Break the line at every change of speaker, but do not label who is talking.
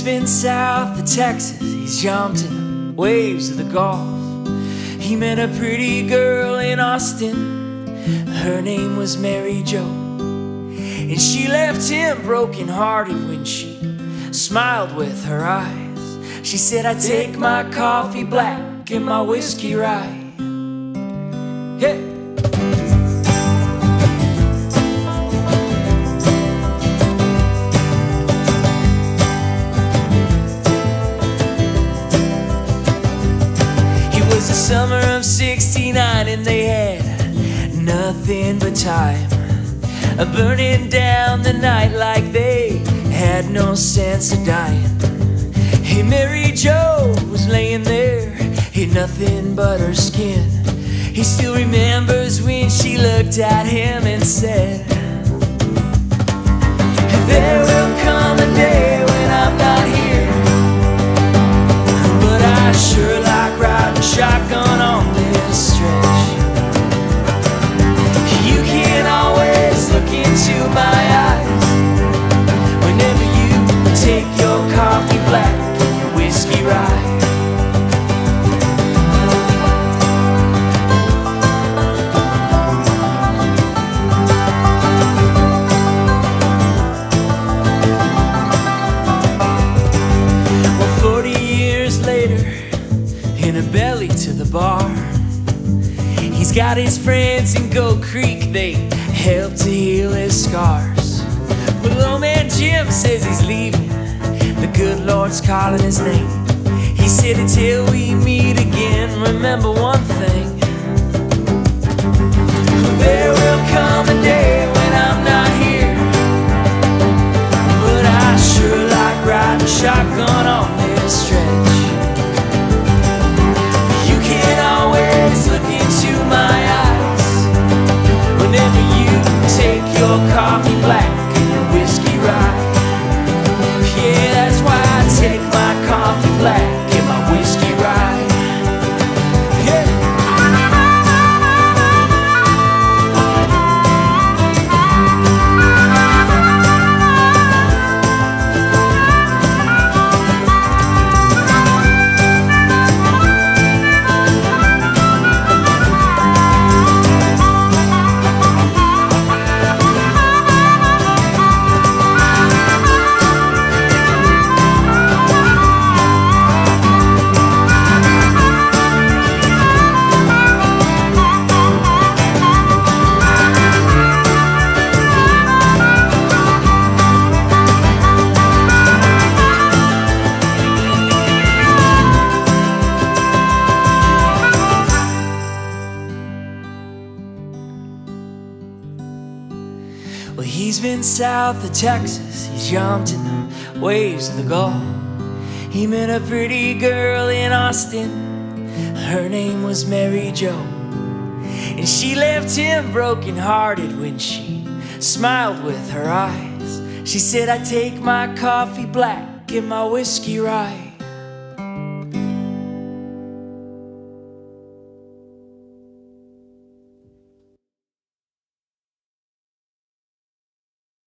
been south of Texas, he's jumped in the waves of the Gulf. He met a pretty girl in Austin, her name was Mary Jo. And she left him broken hearted when she smiled with her eyes. She said, I take my coffee black and my whiskey rye. Hey! It was the summer of '69 and they had nothing but time, burning down the night like they had no sense of dying. Hey, Mary Jo was laying there, hey, nothing but her skin. He still remembers when she looked at him and said, there will come a day when I'm not here, but I sure like riding shotgun on this stretch. You can always look into my eyes whenever you take your coffee black and your whiskey rye. Well, 40 years later, in a belly to the bar, he's got his friends in Goat Creek, they help to heal his scars. Well, old man Jim says he's leaving, the good Lord's calling his name. He said, until we meet again, remember one thing, there will come a day when I'm not here, but I sure like riding shotgun on this stretch. You can always look into my eyes whenever you take your coffee black and your whiskey rye. Yeah, that's why I take my coffee black and my whiskey rye. Well, he's been south of Texas, he's jumped in the waves of the Gulf. He met a pretty girl in Austin, her name was Mary Jo. And she left him broken hearted when she smiled with her eyes. She said, I take my coffee black and my whiskey rye.